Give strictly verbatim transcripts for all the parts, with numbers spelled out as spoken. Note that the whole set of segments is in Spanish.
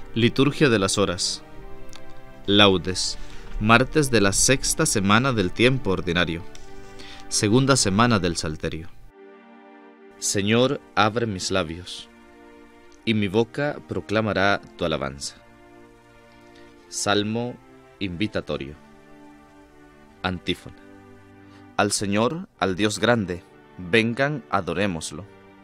Liturgia de las Horas. Laudes. Martes de la sexta semana del tiempo ordinario. Segunda semana del Salterio. Señor, abre mis labios, y mi boca proclamará tu alabanza. Salmo invitatorio. Antífona. Al Señor, al Dios grande, vengan, adorémoslo.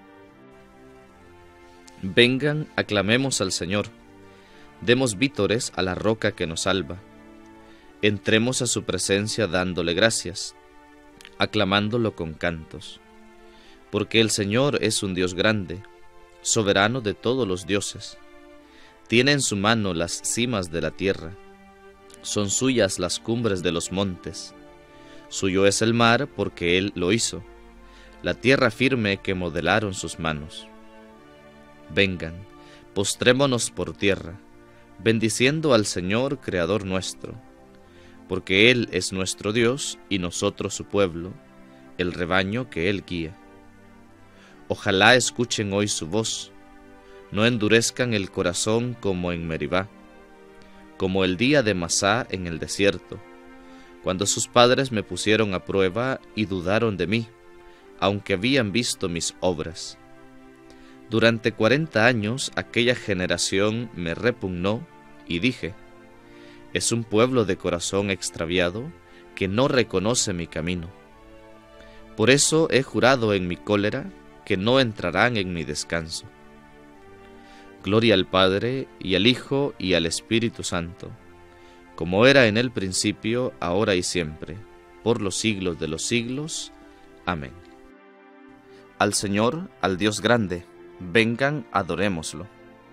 Vengan, aclamemos al Señor. Demos vítores a la roca que nos salva. Entremos a su presencia dándole gracias, aclamándolo con cantos. Porque el Señor es un Dios grande, soberano de todos los dioses. Tiene en su mano las cimas de la tierra, son suyas las cumbres de los montes. Suyo es el mar porque Él lo hizo, la tierra firme que modelaron sus manos. Vengan, postrémonos por tierra, bendiciendo al Señor, Creador nuestro, porque Él es nuestro Dios y nosotros su pueblo, el rebaño que Él guía. Ojalá escuchen hoy su voz, no endurezcan el corazón como en Meribá, como el día de Masá en el desierto, cuando sus padres me pusieron a prueba y dudaron de mí, aunque habían visto mis obras. Durante cuarenta años aquella generación me repugnó y dije, es un pueblo de corazón extraviado que no reconoce mi camino. Por eso he jurado en mi cólera que no entrarán en mi descanso. Gloria al Padre, y al Hijo, y al Espíritu Santo, como era en el principio, ahora y siempre, por los siglos de los siglos. Amén. Al Señor, al Dios grande, vengan, adorémoslo.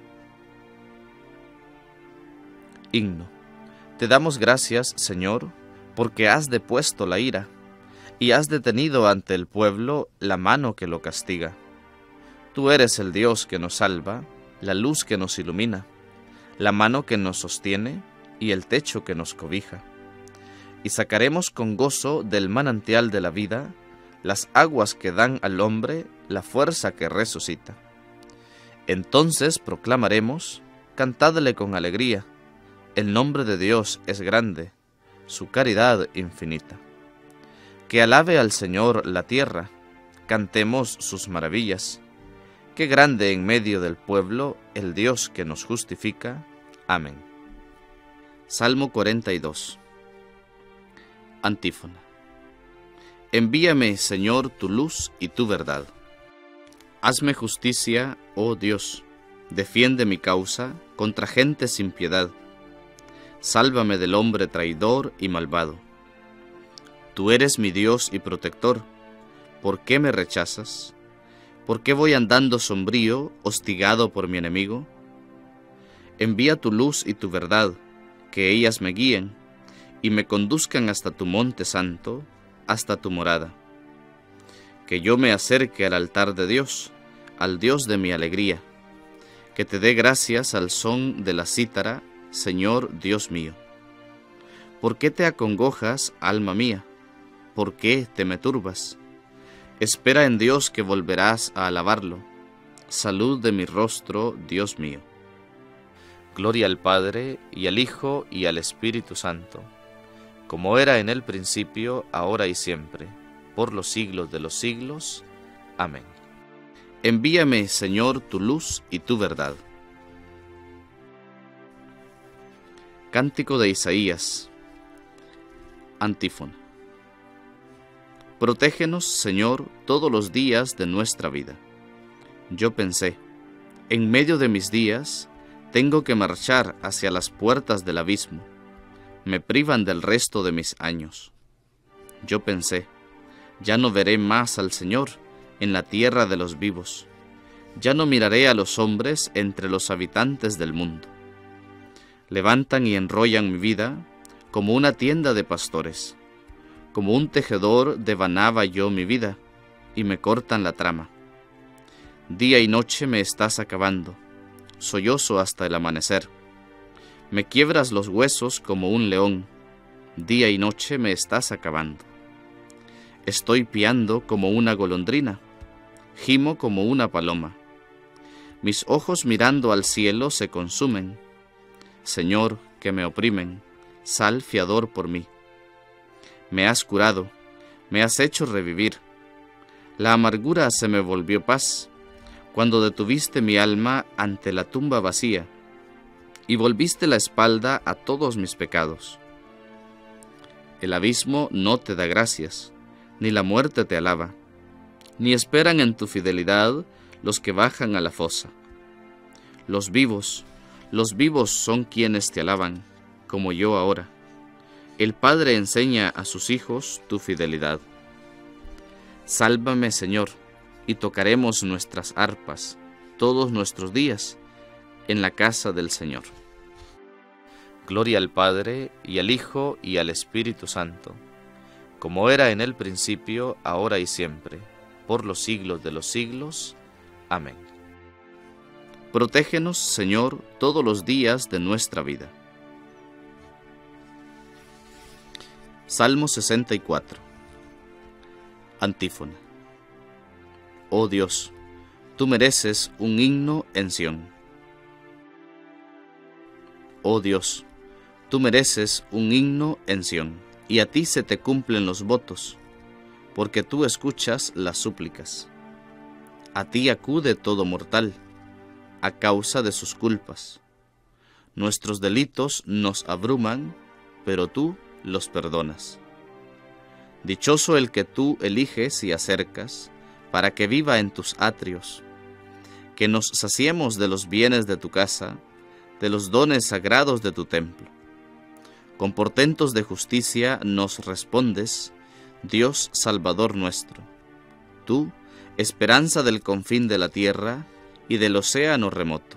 Himno. Te damos gracias, Señor, porque has depuesto la ira, y has detenido ante el pueblo la mano que lo castiga. Tú eres el Dios que nos salva, la luz que nos ilumina, la mano que nos sostiene y el techo que nos cobija. Y sacaremos con gozo del manantial de la vida las aguas que dan al hombre la fuerza que resucita. Entonces proclamaremos, cantadle con alegría, el nombre de Dios es grande, su caridad infinita. Que alabe al Señor la tierra, cantemos sus maravillas. Qué grande en medio del pueblo el Dios que nos justifica. Amén. Salmo cuarenta y dos. Antífona. Envíame, Señor, tu luz y tu verdad. Hazme justicia, oh Dios, defiende mi causa contra gente sin piedad. Sálvame del hombre traidor y malvado. Tú eres mi Dios y protector. ¿Por qué me rechazas? ¿Por qué voy andando sombrío, hostigado por mi enemigo? Envía tu luz y tu verdad, que ellas me guíen, y me conduzcan hasta tu monte santo, hasta tu morada. Que yo me acerque al altar de Dios, al Dios de mi alegría. Que te dé gracias al son de la cítara, Señor Dios mío. ¿Por qué te acongojas, alma mía? ¿Por qué te me turbas? Espera en Dios que volverás a alabarlo. Salud de mi rostro, Dios mío. Gloria al Padre, y al Hijo, y al Espíritu Santo, como era en el principio, ahora y siempre, por los siglos de los siglos. Amén. Envíame, Señor, tu luz y tu verdad. Cántico de Isaías. Antífona. Protégenos, Señor, todos los días de nuestra vida. Yo pensé, en medio de mis días, tengo que marchar hacia las puertas del abismo. Me privan del resto de mis años. Yo pensé, ya no veré más al Señor en la tierra de los vivos. Ya no miraré a los hombres entre los habitantes del mundo. Levantan y enrollan mi vida como una tienda de pastores. Como un tejedor devanaba yo mi vida, y me cortan la trama. Día y noche me estás acabando, sollozo hasta el amanecer. Me quiebras los huesos como un león, día y noche me estás acabando. Estoy piando como una golondrina, gimo como una paloma. Mis ojos mirando al cielo se consumen, Señor, que me oprimen, sal fiador por mí. Me has curado, me has hecho revivir. La amargura se me volvió paz, cuando detuviste mi alma ante la tumba vacía, y volviste la espalda a todos mis pecados. El abismo no te da gracias, ni la muerte te alaba, ni esperan en tu fidelidad los que bajan a la fosa. Los vivos, los vivos son quienes te alaban, como yo ahora. El Padre enseña a sus hijos tu fidelidad. Sálvame, Señor, y tocaremos nuestras arpas todos nuestros días en la casa del Señor. Gloria al Padre, y al Hijo, y al Espíritu Santo, como era en el principio, ahora y siempre, por los siglos de los siglos. Amén. Protégenos, Señor, todos los días de nuestra vida. Salmo sesenta y cuatro. Antífona. Oh Dios, tú mereces un himno en Sión. Oh Dios, tú mereces un himno en Sión, y a ti se te cumplen los votos, porque tú escuchas las súplicas. A ti acude todo mortal, a causa de sus culpas. Nuestros delitos nos abruman, pero tú los perdonas. Dichoso el que tú eliges y acercas, para que viva en tus atrios, que nos saciemos de los bienes de tu casa, de los dones sagrados de tu templo. Con portentos de justicia nos respondes, Dios Salvador nuestro. Tú, esperanza del confín de la tierra y del océano remoto.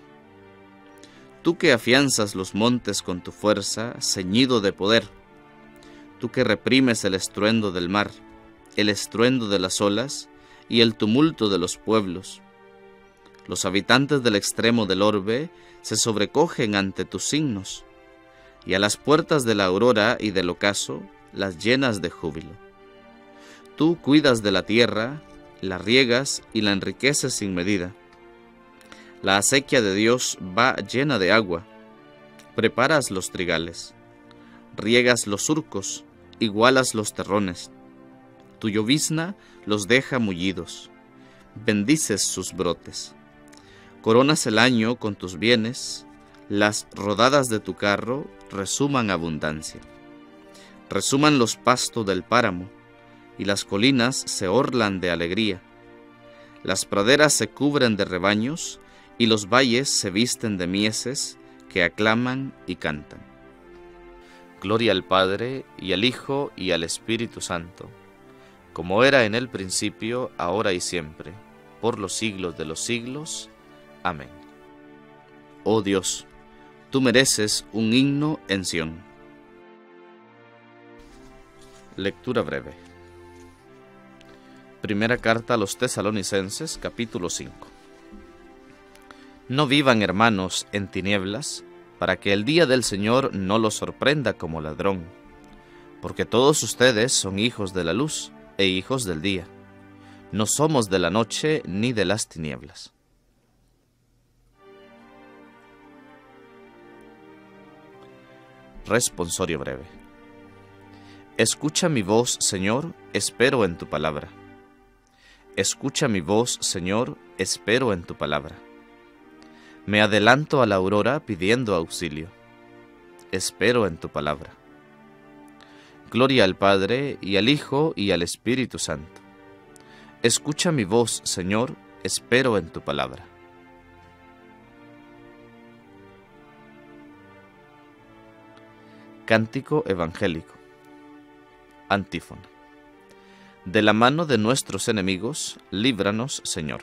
Tú que afianzas los montes con tu fuerza, ceñido de poder. Tú que reprimes el estruendo del mar, el estruendo de las olas y el tumulto de los pueblos. Los habitantes del extremo del orbe se sobrecogen ante tus signos, y a las puertas de la aurora y del ocaso las llenas de júbilo. Tú cuidas de la tierra, la riegas y la enriqueces sin medida. La acequia de Dios va llena de agua. Preparas los trigales, riegas los surcos, igualas los terrones. Tu llovizna los deja mullidos, bendices sus brotes. Coronas el año con tus bienes, las rodadas de tu carro resuman abundancia. Resuman los pastos del páramo, y las colinas se orlan de alegría. Las praderas se cubren de rebaños, y los valles se visten de mieses que aclaman y cantan. Gloria al Padre, y al Hijo, y al Espíritu Santo, como era en el principio, ahora y siempre, por los siglos de los siglos. Amén. Oh Dios, tú mereces un himno en Sión. Lectura breve. Primera carta a los Tesalonicenses, capítulo cinco. No vivan, hermanos, en tinieblas, para que el día del Señor no los sorprenda como ladrón, porque todos ustedes son hijos de la luz e hijos del día. No somos de la noche ni de las tinieblas. Responsorio breve. Escucha mi voz, Señor, espero en tu palabra. Escucha mi voz, Señor, espero en tu palabra. Me adelanto a la aurora pidiendo auxilio. Espero en tu palabra. Gloria al Padre, y al Hijo, y al Espíritu Santo. Escucha mi voz, Señor, espero en tu palabra. Cántico evangélico. Antífona. De la mano de nuestros enemigos, líbranos, Señor.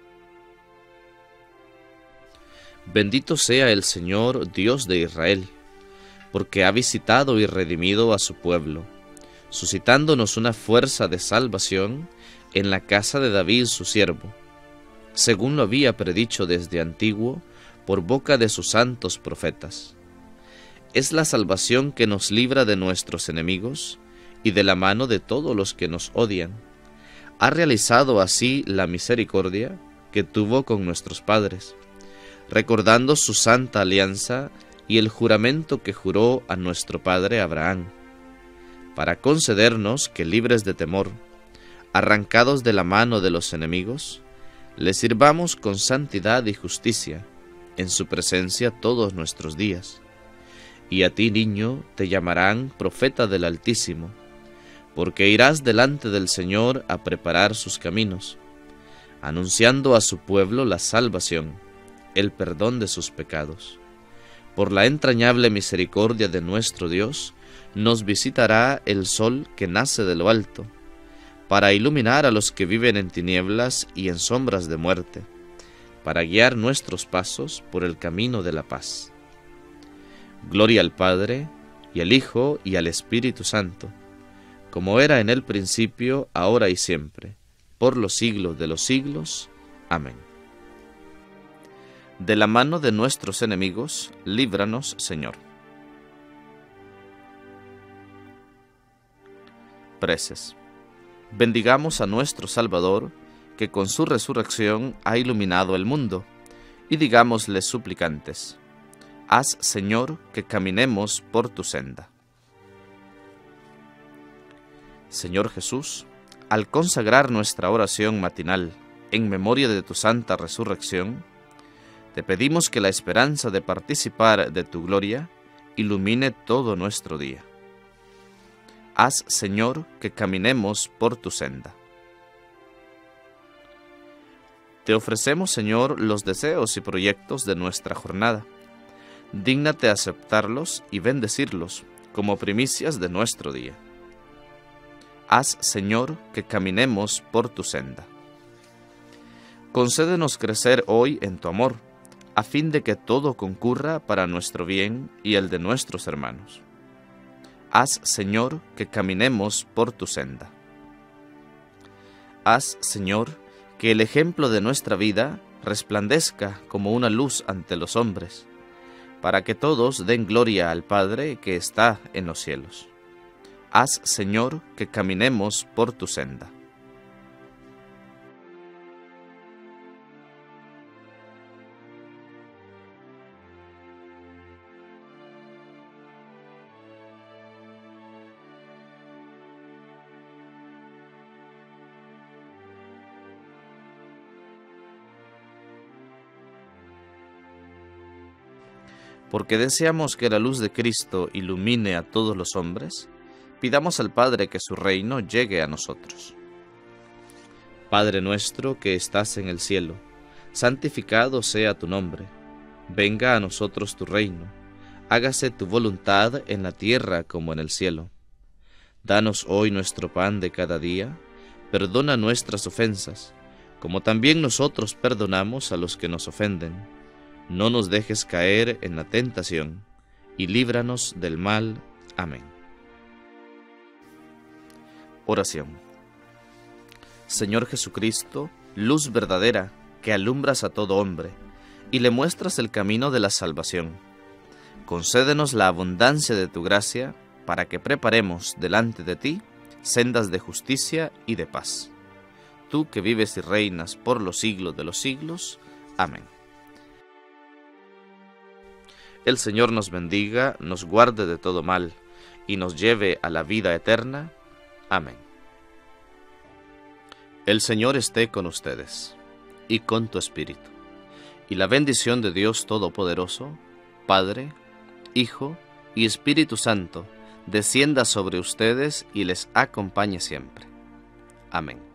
Bendito sea el Señor, Dios de Israel, porque ha visitado y redimido a su pueblo, suscitándonos una fuerza de salvación en la casa de David su siervo, según lo había predicho desde antiguo por boca de sus santos profetas. Es la salvación que nos libra de nuestros enemigos y de la mano de todos los que nos odian. Ha realizado así la misericordia que tuvo con nuestros padres, recordando su santa alianza y el juramento que juró a nuestro padre Abraham, para concedernos que, libres de temor, arrancados de la mano de los enemigos, le sirvamos con santidad y justicia en su presencia todos nuestros días. Y a ti, niño, te llamarán profeta del Altísimo, porque irás delante del Señor a preparar sus caminos, anunciando a su pueblo la salvación, el perdón de sus pecados. Por la entrañable misericordia de nuestro Dios, nos visitará el sol que nace de lo alto, para iluminar a los que viven en tinieblas y en sombras de muerte, para guiar nuestros pasos por el camino de la paz. Gloria al Padre, y al Hijo, y al Espíritu Santo, como era en el principio, ahora y siempre, por los siglos de los siglos. Amén. De la mano de nuestros enemigos, líbranos, Señor. Preces. Bendigamos a nuestro Salvador, que con su resurrección ha iluminado el mundo, y digámosle suplicantes: haz, Señor, que caminemos por tu senda. Señor Jesús, al consagrar nuestra oración matinal en memoria de tu santa resurrección, te pedimos que la esperanza de participar de tu gloria ilumine todo nuestro día. Haz, Señor, que caminemos por tu senda. Te ofrecemos, Señor, los deseos y proyectos de nuestra jornada. Dígnate aceptarlos y bendecirlos como primicias de nuestro día. Haz, Señor, que caminemos por tu senda. Concédenos crecer hoy en tu amor, a fin de que todo concurra para nuestro bien y el de nuestros hermanos. Haz, Señor, que caminemos por tu senda. Haz, Señor, que el ejemplo de nuestra vida resplandezca como una luz ante los hombres, para que todos den gloria al Padre que está en los cielos. Haz, Señor, que caminemos por tu senda. Porque deseamos que la luz de Cristo ilumine a todos los hombres, pidamos al Padre que su reino llegue a nosotros. Padre nuestro que estás en el cielo, santificado sea tu nombre. Venga a nosotros tu reino. Hágase tu voluntad en la tierra como en el cielo. Danos hoy nuestro pan de cada día. Perdona nuestras ofensas, como también nosotros perdonamos a los que nos ofenden. No nos dejes caer en la tentación, y líbranos del mal. Amén. Oración. Señor Jesucristo, luz verdadera, que alumbras a todo hombre, y le muestras el camino de la salvación, concédenos la abundancia de tu gracia, para que preparemos delante de ti sendas de justicia y de paz. Tú que vives y reinas por los siglos de los siglos. Amén. El Señor nos bendiga, nos guarde de todo mal, y nos lleve a la vida eterna. Amén. El Señor esté con ustedes, y con tu espíritu. Y la bendición de Dios Todopoderoso, Padre, Hijo y Espíritu Santo, descienda sobre ustedes y les acompañe siempre. Amén.